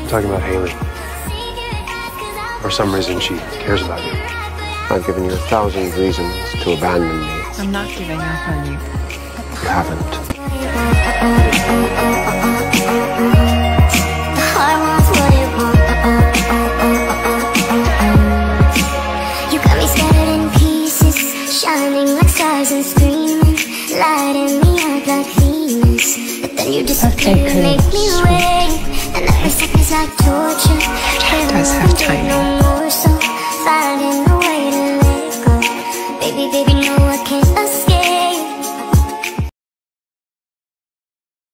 talking about Haley. For some reason, she cares about you. I've given you 1,000 reasons to abandon me. I'm not giving up on you. You haven't. You got me scattered in pieces, shining like stars and screaming, lighting me up like Venus. But then you disappear and make me wait, and every second's like torture. It does have time.